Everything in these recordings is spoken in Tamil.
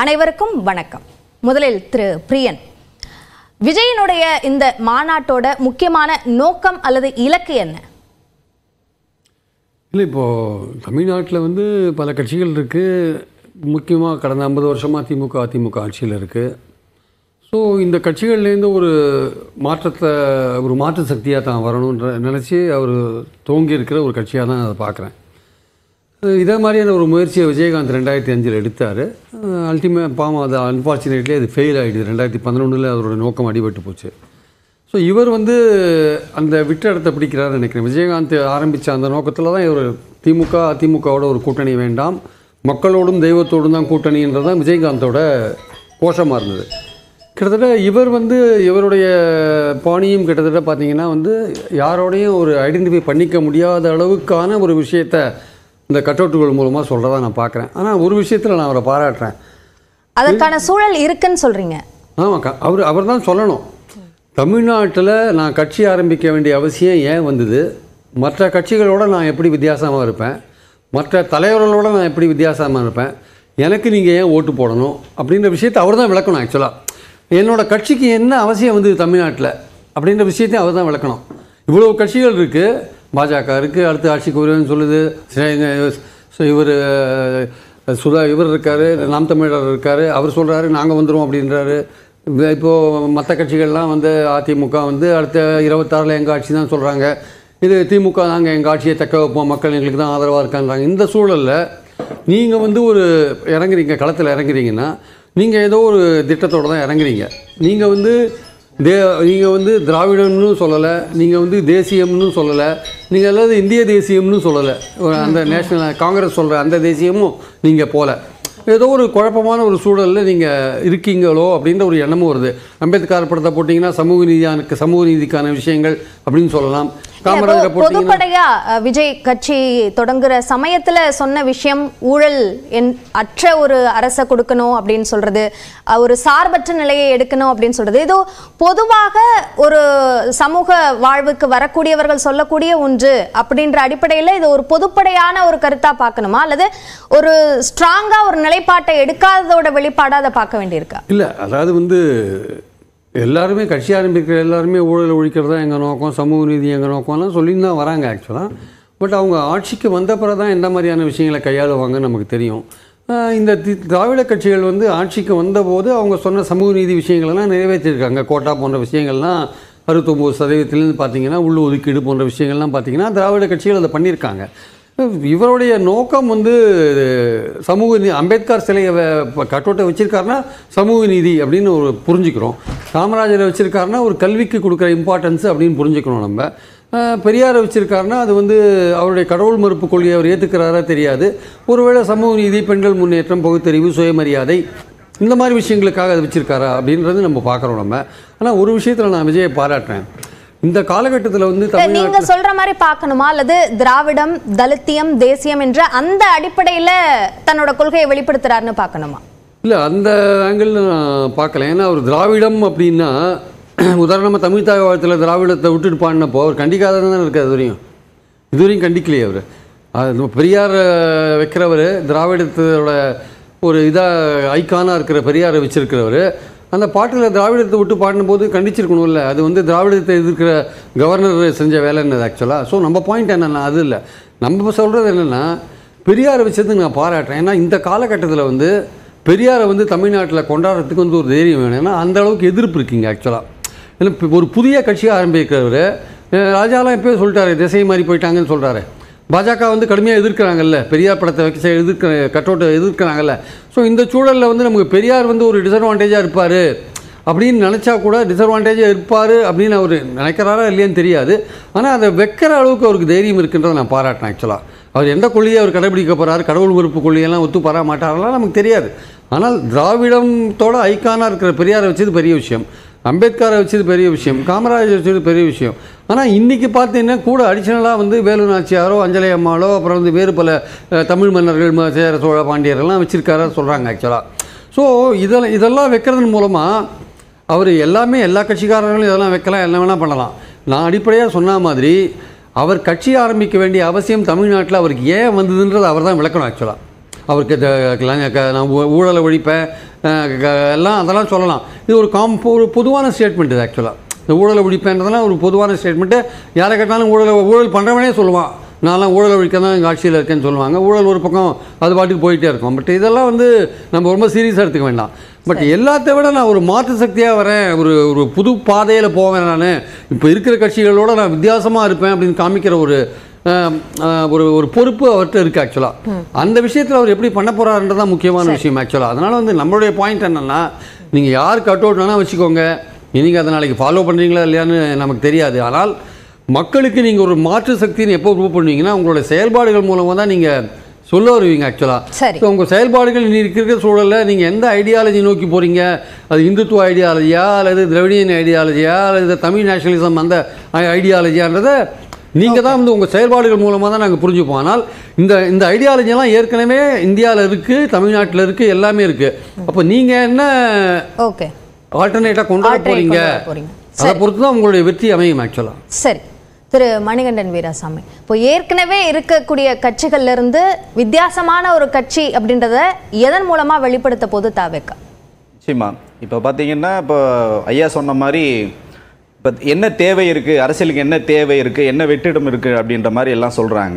அனைவருக்கும் வணக்கம். முதலில் திரு பிரியன், விஜயனுடைய இந்த மாநாட்டோட முக்கியமான நோக்கம் அல்லது இலக்கு என்ன? இல்லை, இப்போது தமிழ்நாட்டில் வந்து பல கட்சிகள் இருக்குது. முக்கியமாக கடந்த 50 வருஷமாக திமுக அதிமுக ஆட்சியில் இருக்குது. ஸோ இந்த கட்சிகள்லேருந்து ஒரு மாற்று சக்தியாக தான் வரணுன்ற நினச்சி அவர் துவங்கியிருக்கிற ஒரு கட்சியாக தான் அதை பார்க்குறேன். இதே மாதிரியான ஒரு முயற்சியை விஜயகாந்த் 2005 எடுத்தார். அது அன்ஃபார்ச்சுனேட்லி அது ஃபெயில் ஆகிடுது. 2011 அவரோட நோக்கம் அடிபட்டு போச்சு. ஸோ இவர் வந்து அந்த விட்ட இடத்தை பிடிக்கிறாருன்னு நினைக்கிறேன். விஜயகாந்த் ஆரம்பித்த அந்த நோக்கத்தில் தான் இவர் அதிமுகவோட ஒரு கூட்டணி வேண்டாம், மக்களோடும் தெய்வத்தோடும் தான் கூட்டணின்றது தான் விஜயகாந்தோட கோஷமாக இருந்தது. கிட்டத்தட்ட இவர் வந்து இவருடைய பாணியும் கிட்டத்தட்ட பார்த்திங்கன்னா வந்து யாரோடையும் ஒரு ஐடென்டிஃபை பண்ணிக்க முடியாத அளவுக்கான ஒரு விஷயத்தை இந்த கட்டவுட்டுகள் மூலமாக சொல்கிறதா நான் பார்க்குறேன். ஆனால் ஒரு விஷயத்தில் நான் அவரை பாராட்டுறேன். அதற்கான சூழல் இருக்குன்னு சொல்கிறீங்க? ஆமாக்கா, அவர் தான் சொல்லணும். தமிழ்நாட்டில் நான் கட்சி ஆரம்பிக்க வேண்டிய அவசியம் ஏன் வந்தது, மற்ற கட்சிகளோடு நான் எப்படி வித்தியாசமாக இருப்பேன், மற்ற தலைவர்களோடு நான் எப்படி வித்தியாசமாக இருப்பேன், எனக்கு நீங்கள் ஏன் ஓட்டு போடணும் அப்படின்ற விஷயத்தை அவர் தான் விளக்கணும். ஆக்சுவலாக என்னோடய கட்சிக்கு என்ன அவசியம் வந்தது தமிழ்நாட்டில் அப்படின்ற விஷயத்தையும் அவர் தான் விளக்கணும். இவ்வளோ கட்சிகள் இருக்குது, பாஜக இருக்குது, அடுத்து ஆட்சிக்கு வருவேன்னு சொல்லுது, இவர் இருக்கார், நாம் தமிழர் இருக்கார், அவர் சொல்கிறாரு நாங்கள் வந்துடுவோம் அப்படின்றாரு. இப்போது மற்ற கட்சிகள்லாம் வந்து அதிமுக வந்து அடுத்த 26 எங்கள் ஆட்சி தான் சொல்கிறாங்க. இது திமுக நாங்கள் எங்கள் ஆட்சியை தக்க வைப்போம், மக்கள் எங்களுக்கு தான் ஆதரவாக இருக்கான்றாங்க. இந்த சூழலில் நீங்கள் வந்து ஒரு இறங்குறீங்க, களத்தில் இறங்குறீங்கன்னா நீங்கள் ஏதோ ஒரு திட்டத்தோடு தான் இறங்குறீங்க. நீங்கள் வந்து திராவிடம்னு சொல்லலை, நீங்கள் வந்து தேசியம்னு சொல்லலை, நீங்கள் எல்லாவது இந்திய தேசியம்னு சொல்லலை, அந்த நேஷனல் காங்கிரஸ் சொல்கிற அந்த தேசியமும் நீங்கள் போகல. ஏதோ ஒரு குழப்பமான ஒரு சூழலில் நீங்கள் இருக்கீங்களோ அப்படின்ற ஒரு எண்ணமும் வருது. அம்பேத்கர் படத்தை போட்டிங்கன்னா சமூக நீதிக்கான விஷயங்கள் அப்படின்னு சொல்லலாம். பொதுப்படையா விஜய் கட்சி தொடங்குற சமயத்துல சொன்ன விஷயம் ஊழல் அற்ற ஒரு அரசை கொடுக்கணும் அப்படின்னு சொல்றது, ஒரு சார்பற்ற நிலையை எடுக்கணும் அப்படின்னு சொல்றது, இது பொதுவாக ஒரு சமூக வாழ்வுக்கு வரக்கூடியவர்கள் சொல்லக்கூடிய ஒன்று அப்படின்ற அடிப்படையில் இது ஒரு பொதுப்படையான ஒரு கருத்தா பார்க்கணுமா, அல்லது ஒரு ஸ்ட்ராங்கா ஒரு நிலைப்பாட்டை எடுக்காததோட வெளிப்பாடா அதை பார்க்க வேண்டியிருக்கா? இல்லை, அதாவது வந்து எல்லாருமே கட்சி ஆரம்பிக்கிற எல்லாருமே ஊழல் ஒழிக்கிறது தான் எங்கள் நோக்கம், சமூக நீதி எங்கள் நோக்கம்லாம் சொல்லின்னு தான் வராங்க ஆக்சுவலாக. பட் அவங்க ஆட்சிக்கு வந்த பிறகு தான் எந்த மாதிரியான விஷயங்களை கையாளுவாங்கன்னு நமக்கு தெரியும். இந்த திராவிட கட்சிகள் வந்து ஆட்சிக்கு வந்தபோது அவங்க சொன்ன சமூக நீதி விஷயங்கள்லாம் நிறைவேற்றியிருக்காங்க. கோட்டா போன்ற விஷயங்கள்லாம் 69% பார்த்திங்கன்னா உள்ள ஒதுக்கீடு போன்ற விஷயங்கள்லாம் பார்த்திங்கன்னா திராவிட கட்சிகள் அதை பண்ணியிருக்காங்க. இவருடைய நோக்கம் வந்து சமூக நீதி. அம்பேத்கர் சிலையை கட்டோட்டை வச்சுருக்காருன்னா சமூக நீதி அப்படின்னு ஒரு புரிஞ்சுக்கிறோம். காமராஜரை வச்சுருக்காருன்னா ஒரு கல்விக்கு கொடுக்குற இம்பார்ட்டன்ஸ் அப்படின்னு புரிஞ்சுக்கணும். நம்ம பெரியாரை வச்சுருக்காருன்னா அது வந்து அவருடைய கடவுள் மறுப்பு கொள்கையை அவர் ஏற்றுக்கிறாரா தெரியாது. ஒருவேளை சமூக நீதி, பெண்கள் முன்னேற்றம், பகுத்தறிவு, சுயமரியாதை இந்த மாதிரி விஷயங்களுக்காக அதை வச்சுருக்காரா அப்படின்றது நம்ம பார்க்குறோம் நம்ம. ஆனால் ஒரு விஷயத்தில் நான் விஜயை பாராட்டுறேன். இந்த காலகட்டத்தில் வந்து நீங்க சொல்ற மாதிரி பார்க்கணுமா, அல்லது திராவிடம், தலித்தியம், தேசியம் என்ற அந்த அடிப்படையில் தன்னோட கொள்கையை வெளிப்படுத்துறாருன்னு பார்க்கணுமா? இல்லை, அந்த ஆங்கிள் நான் பார்க்கல. ஏன்னா அவர் திராவிடம் அப்படின்னா உதாரணமாக தமிழ் தாய் வாழ்த்தில் திராவிடத்தை விட்டுட்டு பாடினப்போ அவர் கண்டிக்காதான் தானே இருக்காது. இதுவரையும் கண்டிக்கலையே அவர். அது பெரியார் வைக்கிறவர், திராவிடத்தோட ஒரு இதாக ஐக்கானாக இருக்கிற பெரியாரை வச்சிருக்கிறவர் அந்த பாட்டில் திராவிடத்தை விட்டு பாடினபோது கண்டிச்சிருக்கணும்ல. அது வந்து திராவிடத்தை எதிர்க்கிற கவர்னர் செஞ்ச வேலைன்னு ஆக்சுவலாக. ஸோ நம்ம பாயிண்ட் என்னென்னா அது இல்லை, நம்ம சொல்கிறது என்னென்னா பெரியாரை வச்சதுக்கு நான் பாராட்டுறேன். ஏன்னா இந்த காலகட்டத்தில் வந்து பெரியாரை வந்து தமிழ்நாட்டில் கொண்டாடுறதுக்கு வந்து ஒரு தைரியம் வேணும். ஏன்னா அந்த அளவுக்கு எதிர்ப்பு இருக்குங்க ஆக்சுவலாக. ஏன்னா ஒரு புதிய கட்சியாக ஆரம்பிக்கிறவர் ராஜாலாம் எப்போயும் சொல்லிட்டாரு, திசை மாறி போயிட்டாங்கன்னு சொல்கிறாரு. பாஜக வந்து கடுமையாக எதிர்க்கிறாங்கல்ல, பெரியார் படத்தை வச்சு கட்டோட்டை எதிர்க்கிறாங்கல்ல. ஸோ இந்த சூழலில் வந்து நமக்கு பெரியார் வந்து ஒரு டிஸ்அட்வான்டேஜாக இருப்பார் அப்படின்னு நினச்சா கூட டிஸ்அட்வான்டேஜாக இருப்பார் அப்படின்னு அவர் நினைக்கிறாரா இல்லையான்னு தெரியாது. ஆனால் அதை வைக்கிற அளவுக்கு அவருக்கு தைரியம் இருக்குன்றதை நான் பாராட்டினேன் ஆக்சுவலாக. அவர் எந்த கொள்கையை அவர் கடைபிடிக்க போகிறார், கடவுள் மறுப்பு கொள்கையெல்லாம் ஒத்து பாரா மாட்டாரெல்லாம் நமக்கு தெரியாது. ஆனால் திராவிடத்தோட ஐக்கானாக இருக்கிற பெரியாரை வச்சது பெரிய விஷயம், அம்பேத்கரை வச்சது பெரிய விஷயம், காமராஜர் வச்சது பெரிய விஷயம். ஆனால் இன்றைக்கி பார்த்தீங்கன்னா கூட அடிஷ்னலாக வந்து வேலு நாச்சியாரோ, அஞ்சலி அம்மாளோ, அப்புறம் வந்து வேறு பல தமிழ் மன்னர்கள், சேர சோழ பாண்டியரெல்லாம் வச்சுருக்காரா சொல்கிறாங்க ஆக்சுவலாக. ஸோ இதெல்லாம் வைக்கிறதன் மூலமாக அவர் எல்லா கட்சிக்காரர்களும் இதெல்லாம் வைக்கலாம், என்ன வேணால் பண்ணலாம். நான் அடிப்படையாக சொன்ன மாதிரி அவர் கட்சி ஆரம்பிக்க வேண்டிய அவசியம் தமிழ்நாட்டில் அவருக்கு ஏன் வந்ததுன்றது அவர் தான் விளக்கணும் ஆக்சுவலாக. அவருக்கு நான் ஊழலை ஒழிப்பேன், எல்லாம் அதெல்லாம் சொல்லலாம். இது ஒரு பொதுவான ஸ்டேட்மெண்ட். இது ஆக்சுவலாக இந்த ஊழலை ஒழிப்பேன்றதெல்லாம் ஒரு பொதுவான ஸ்டேட்மெண்ட்டு. யாரை கேட்டாலும் ஊழல் பண்ணுறவனே சொல்லுவான், நான்லாம் ஊழல் ஒழிக்க தான் எங்கள் ஆட்சியில் இருக்கேன்னு சொல்லுவாங்க. ஊழல் ஒரு பக்கம் அது பாட்டுக்கு போயிட்டே இருக்கும். பட் இதெல்லாம் நம்ம ரொம்ப சீரியஸாக எடுத்துக்க வேண்டாம். பட் எல்லாத்த விட நான் ஒரு மாற்று சக்தியாக வரேன், ஒரு புது பாதையில் போவேன், நான் இப்போ இருக்கிற கட்சிகளோடு நான் வித்தியாசமாக இருப்பேன் அப்படின்னு காமிக்கிற ஒரு பொறுப்பு அவர்கிட்ட இருக்குது ஆக்சுவலாக. அந்த விஷயத்தில் அவர் எப்படி பண்ண போகிறாருன்றதான் முக்கியமான விஷயம் ஆக்சுவலாக. அதனால் நம்மளுடைய பாயிண்ட் என்னென்னா, நீங்கள் யார் கட் அவுட் வேணால் வச்சுக்கோங்க, நீங்கள் அதை நாளைக்கு ஃபாலோ பண்ணுறீங்களா இல்லையான்னு நமக்கு தெரியாது. ஆனால் மக்களுக்கு நீங்கள் ஒரு மாற்று சக்தின்னு எப்போ ப்ரூவ் பண்ணுவீங்கன்னா, உங்களோட செயல்பாடுகள் மூலமாக தான் நீங்கள் சொல்ல வருவீங்க ஆக்சுவலாக. ஸோ உங்கள் செயல்பாடுகள் இருக்கிற சூழலில் நீங்கள் எந்த ஐடியாலஜி நோக்கி போகிறீங்க, அது இந்துத்துவ ஐடியாலஜியா அல்லது திராவிடியன் ஐடியாலஜியா அல்லது தமிழ் நேஷனலிசம் அந்த ஐடியாலஜியான்றதை நீங்கள் தான் உங்கள் செயல்பாடுகள் மூலமாக தான் நாங்கள் புரிஞ்சுப்போம். ஆனால் இந்த ஐடியாலஜியெல்லாம் ஏற்கனவே இந்தியாவில் இருக்குது, தமிழ்நாட்டில் இருக்குது, எல்லாமே இருக்குது. அப்போ நீங்கள் என்ன ஆல்டர்னேட்டாக கொண்டு வர போகிறீங்க, அதை பொறுத்து தான் உங்களுடைய வெற்றி அமையும் ஆக்சுவலாக. சரி திரு மணிகண்டன் வீராசாமி, இப்போ ஏற்கனவே இருக்கக்கூடிய கட்சிகள்ல இருந்து வித்தியாசமான ஒரு கட்சி அப்படின்றத எதன் மூலமா வெளிப்படுத்த போது TVK? நிச்சயமா இப்போ பார்த்தீங்கன்னா, இப்போ ஐயா சொன்ன மாதிரி இப்போ என்ன தேவை இருக்குது, அரசியலுக்கு என்ன தேவை இருக்குது, என்ன வெற்றிடம் இருக்குது அப்படின்ற மாதிரி எல்லாம் சொல்கிறாங்க.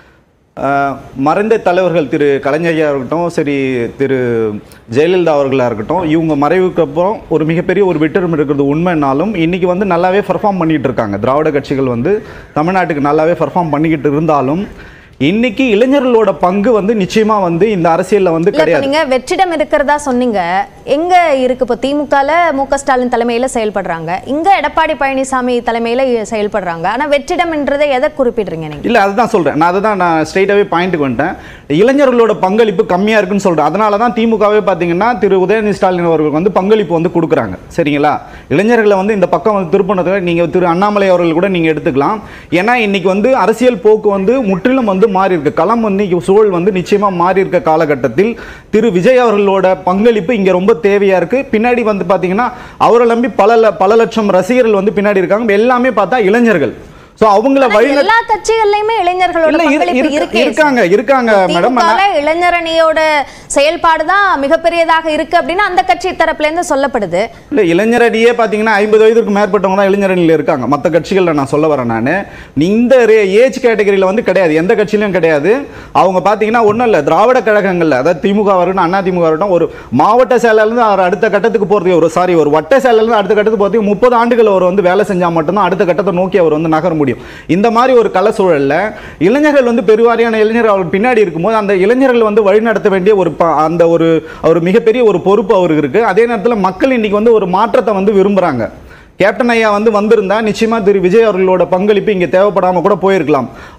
மறைந்த தலைவர்கள் திரு கலைஞரையா இருக்கட்டும், சரி திரு ஜெயலலிதா அவர்களாக இருக்கட்டும், இவங்க மறைவுக்கு அப்புறம் ஒரு மிகப்பெரிய ஒரு வெற்றிடம் இருக்கிறது உண்மைனாலும் இன்றைக்கி நல்லாவே பர்ஃபார்ம் பண்ணிக்கிட்டு இருக்காங்க. திராவிட கட்சிகள் தமிழ்நாட்டுக்கு நல்லாவே பர்ஃபார்ம் பண்ணிக்கிட்டு இருந்தாலும் இன்னைக்கு இளைஞர்களோட பங்கு நிச்சயமா இந்த அரசியல்ல கிடையாது. நீங்க வெற்றிடம் இருக்கிறதா சொன்னீங்க, எங்க இருக்கு? இப்போ திமுகல மு.க. ஸ்டாலின் தலைமையில செயல்படுறாங்க, இங்க எடப்பாடி பழனிசாமி தலைமையில செயல்படுறாங்க. ஆனா வெற்றிடம்ன்றதை எதை குறிப்பிடுறீங்க நீங்க? இல்ல அதுதான் சொல்றேன், நான் ஸ்ட்ரைட்டாவே பாயிண்ட்டுக்கு வந்துட்டேன். இளைஞர்களோட பங்களிப்பு கம்மியா இருக்குன்னு சொல்றேன். அதனாலதான் திமுகவே பாத்தீங்கன்னா திரு உதயநிதி ஸ்டாலின் அவர்களுக்கு பங்களிப்பு கொடுக்குறாங்க. சரிங்களா? இளைஞர்களை இந்த பக்கம் திருப்பினதுக்கு நீங்க திரு அண்ணாமலை அவர்கள் கூட நீங்க எடுத்துக்கலாம். ஏன்னா இன்னைக்கு அரசியல் போக்கு முற்றிலும் மாறி இருக்கு. களம் சூழல் நிச்சயமா மாறி இருக்க காலகட்டத்தில் திரு விஜய் அவர்களோட பங்களிப்பு இங்க ரொம்ப தேவையா இருக்கு. பின்னாடி பாத்தீங்கன்னா அவரை நம்பி பல லட்சம் ரசிகர்கள் பின்னாடி இருக்காங்க. எல்லாமே பார்த்தா இளைஞர்கள். எல்லா கட்சிகள்லயுமே இளைஞர்களோட பங்களிப்பு இருக்காங்க மேடம். இளைஞரணியோட செயல்பாடு தான் மிகப்பெரியதாக இருக்கு அப்படின்னு அந்த கட்சி தரப்புல இருந்து சொல்லப்படுது. இல்ல இளைஞரணியே பாத்தீங்கன்னா 50 வயதுக்கு மேற்பட்டவங்க தான் இளைஞரணியில இருக்காங்க. மற்ற கட்சிகள்ல நான் சொல்ல வரேன், நான் இந்த ஏஜ் கேட்டகரியில கிடையாது, எந்த கட்சியிலும் கிடையாது. அவங்க பாத்தீங்கன்னா ஒண்ணும் இல்ல, திராவிட கழகங்கள்ல அதாவது திமுக வரட்டும், அண்ணா திமுக வரட்டும், ஒரு மாவட்ட செயலாளர் இருந்து அடுத்த கட்டத்துக்கு போறதுக்கு ஒரு வட்ட செயலாளர் இருந்து அடுத்த கட்டத்துக்கு போறதுக்கு 30 ஆண்டுகள் அவர் வேலை செஞ்சா மட்டும்தான் அடுத்த கட்டத்தை நோக்கி அவர் நகர முடியும். இந்த மாதிரி ஒரு கல சூழல்ல இளைஞர்கள் பெருவாரியான இளைஞர்கள் அவர் பின்னாடி இருக்கும்போது அந்த இளைஞர்கள் வழிநடத்த வேண்டிய ஒரு மிகப்பெரிய ஒரு பொறுப்பு அவருக்கு இருக்கு. அதே நேரத்தில் மக்கள் இன்னைக்கு ஒரு மாற்றத்தை விரும்புறாங்க. கேப்டன் ஐயா வந்திருந்தா நிச்சயமா திரு விஜய் அவர்களோட பங்களிப்பு இங்க தேவைப்படாம கூட போயிருக்கலாம்.